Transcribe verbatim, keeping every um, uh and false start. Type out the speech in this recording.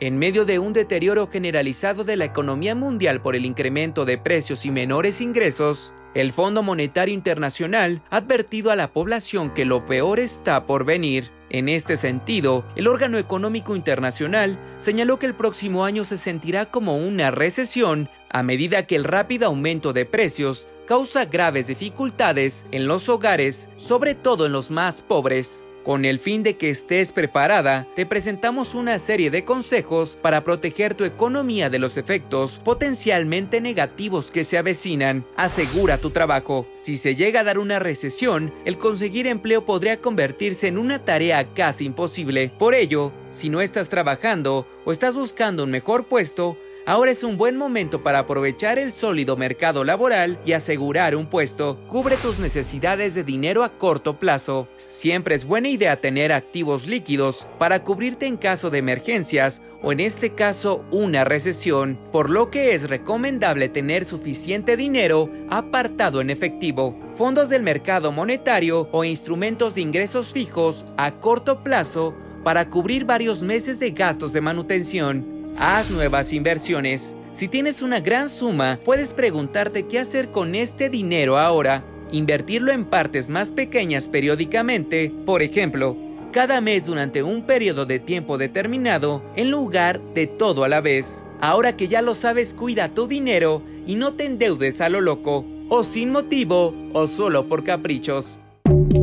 En medio de un deterioro generalizado de la economía mundial por el incremento de precios y menores ingresos, el Fondo Monetario Internacional ha advertido a la población que lo peor está por venir. En este sentido, el órgano económico internacional señaló que el próximo año se sentirá como una recesión a medida que el rápido aumento de precios causa graves dificultades en los hogares, sobre todo en los más pobres. Con el fin de que estés preparada, te presentamos una serie de consejos para proteger tu economía de los efectos potencialmente negativos que se avecinan. Asegura tu trabajo. Si se llega a dar una recesión, el conseguir empleo podría convertirse en una tarea casi imposible. Por ello, si no estás trabajando o estás buscando un mejor puesto, ahora es un buen momento para aprovechar el sólido mercado laboral y asegurar un puesto. Cubre tus necesidades de dinero a corto plazo. Siempre es buena idea tener activos líquidos para cubrirte en caso de emergencias o en este caso una recesión, por lo que es recomendable tener suficiente dinero apartado en efectivo, fondos del mercado monetario o instrumentos de ingresos fijos a corto plazo para cubrir varios meses de gastos de manutención. Haz nuevas inversiones. Si tienes una gran suma, puedes preguntarte qué hacer con este dinero ahora. Invertirlo en partes más pequeñas periódicamente, por ejemplo, cada mes durante un periodo de tiempo determinado, en lugar de todo a la vez. Ahora que ya lo sabes, cuida tu dinero y no te endeudes a lo loco, o sin motivo, o solo por caprichos.